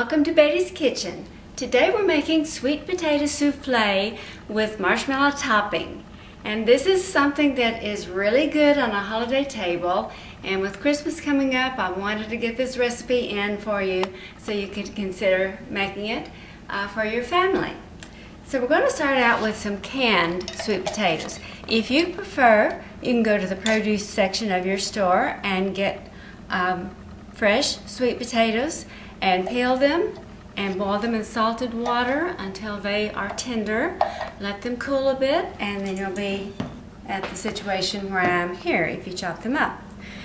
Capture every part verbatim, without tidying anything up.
Welcome to Betty's Kitchen. Today we're making sweet potato souffle with marshmallow topping. And this is something that is really good on a holiday table. And with Christmas coming up, I wanted to get this recipe in for you so you could consider making it uh, for your family. So we're going to start out with some canned sweet potatoes. If you prefer, you can go to the produce section of your store and get um, fresh sweet potatoes and peel them and boil them in salted water until they are tender. Let them cool a bit, and then you'll be at the situation where I am here if you chop them up.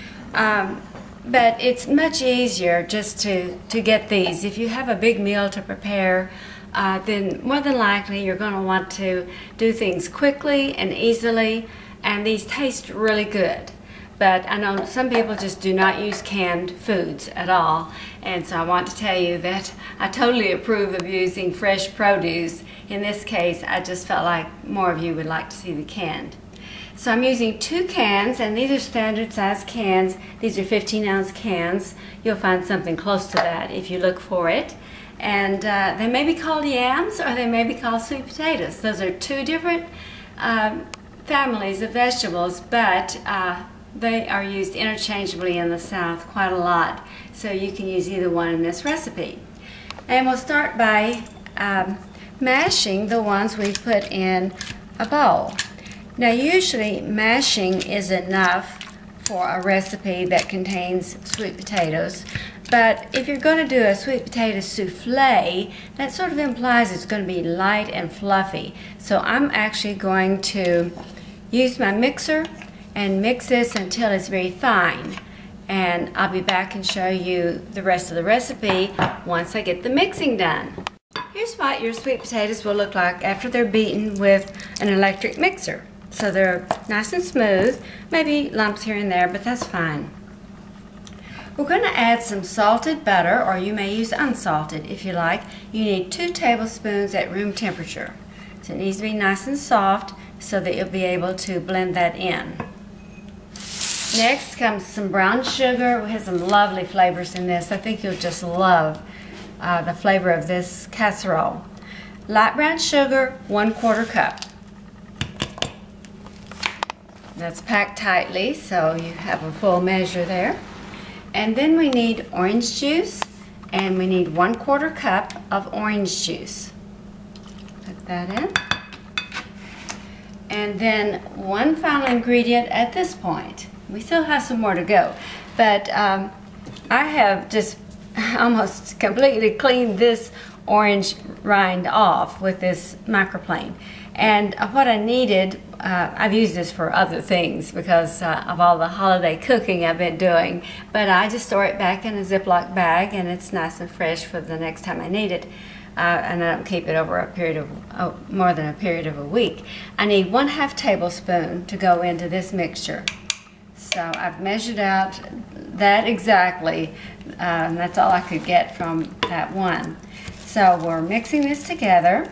Um, but it's much easier just to, to get these. If you have a big meal to prepare, uh, then more than likely you're going to want to do things quickly and easily, and these taste really good. But I know some people just do not use canned foods at all, and so I want to tell you that I totally approve of using fresh produce. In this case, I just felt like more of you would like to see the canned. So I'm using two cans, and these are standard size cans. These are fifteen ounce cans. You'll find something close to that if you look for it. And uh, they may be called yams or they may be called sweet potatoes. Those are two different um, families of vegetables, but uh, they are used interchangeably in the South quite a lot, so you can use either one in this recipe. And we'll start by um, mashing the ones we put in a bowl. Now usually mashing is enough for a recipe that contains sweet potatoes, but if you're going to do a sweet potato souffle, that sort of implies it's going to be light and fluffy. So I'm actually going to use my mixer and mix this until it's very fine, and I'll be back and show you the rest of the recipe once I get the mixing done. Here's what your sweet potatoes will look like after they're beaten with an electric mixer. So they're nice and smooth, maybe lumps here and there, but that's fine. We're going to add some salted butter, or you may use unsalted if you like. You need two tablespoons at room temperature. So it needs to be nice and soft so that you'll be able to blend that in. Next comes some brown sugar. We have some lovely flavors in this. I think you'll just love uh, the flavor of this casserole. Light brown sugar, one quarter cup. That's packed tightly, so you have a full measure there. And then we need orange juice, and we need one quarter cup of orange juice. Put that in. And then one final ingredient at this point. We still have some more to go, but um, I have just almost completely cleaned this orange rind off with this microplane. And what I needed, uh, I've used this for other things because uh, of all the holiday cooking I've been doing, but I just store it back in a Ziploc bag, and it's nice and fresh for the next time I need it. Uh, and I don't keep it over a period of oh, more than a period of a week. I need one half tablespoon to go into this mixture. So I've measured out that exactly, uh, and that's all I could get from that one. So we're mixing this together,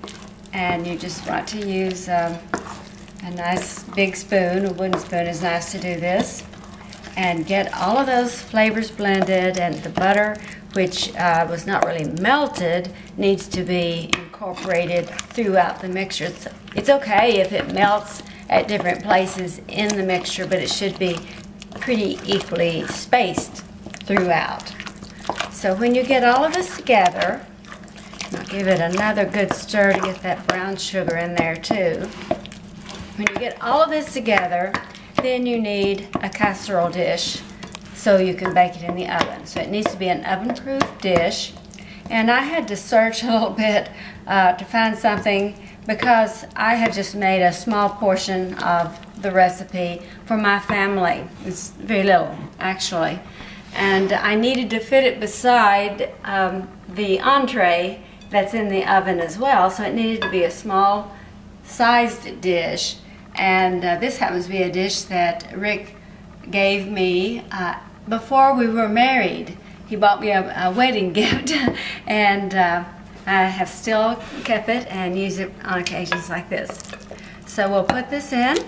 and you just want to use um, a nice big spoon. A wooden spoon is nice to do this, and get all of those flavors blended, and the butter, which uh, was not really melted, needs to be incorporated throughout the mixture. It's, it's okay if it melts at different places in the mixture, but it should be pretty equally spaced throughout. So when you get all of this together, I'll give it another good stir to get that brown sugar in there too. When you get all of this together, then you need a casserole dish so you can bake it in the oven. So it needs to be an oven-proof dish. And I had to search a little bit uh, to find something, because I have just made a small portion of the recipe for my family. It's very little, actually. And I needed to fit it beside um, the entree that's in the oven as well, so it needed to be a small sized dish. And uh, this happens to be a dish that Rick gave me uh, before we were married. He bought me a, a wedding gift, and uh, I have still kept it and use it on occasions like this. So we'll put this in,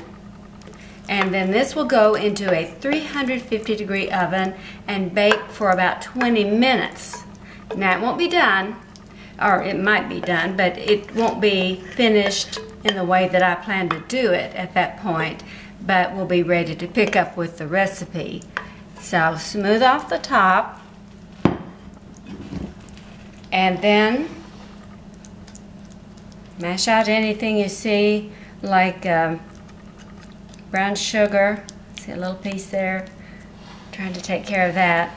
and then this will go into a three hundred fifty degree oven and bake for about twenty minutes. Now it won't be done, or it might be done, but it won't be finished in the way that I plan to do it at that point, but we'll be ready to pick up with the recipe. So smooth off the top, and then mash out anything you see, like um, brown sugar. See a little piece there? Trying to take care of that.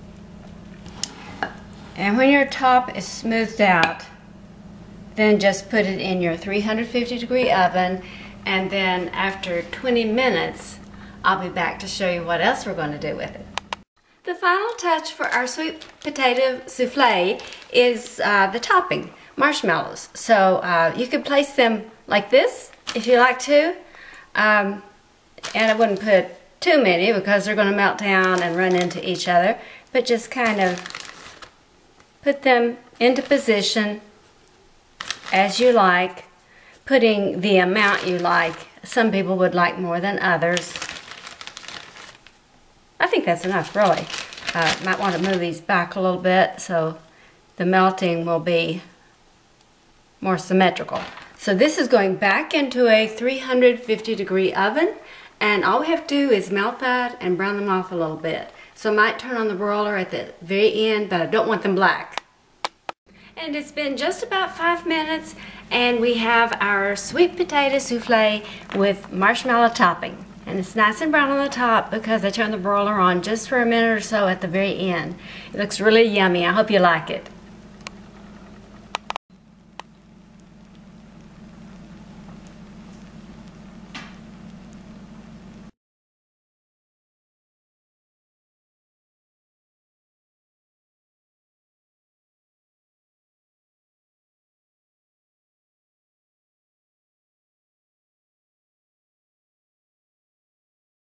And when your top is smoothed out, then just put it in your three hundred fifty degree oven, and then after twenty minutes, I'll be back to show you what else we're going to do with it. The final touch for our sweet potato souffle is uh, the topping, marshmallows. So uh, you could place them like this if you like to, um, and I wouldn't put too many because they're going to melt down and run into each other, but just kind of put them into position as you like, putting the amount you like. Some people would like more than others. I think that's enough, really. Uh, might want to move these back a little bit so the melting will be more symmetrical. So this is going back into a three hundred fifty degree oven, and all we have to do is melt that and brown them off a little bit. So I might turn on the broiler at the very end, but I don't want them black. And it's been just about five minutes, and we have our sweet potato souffle with marshmallow topping. And it's nice and brown on the top because I turned the broiler on just for a minute or so at the very end. It looks really yummy. I hope you like it.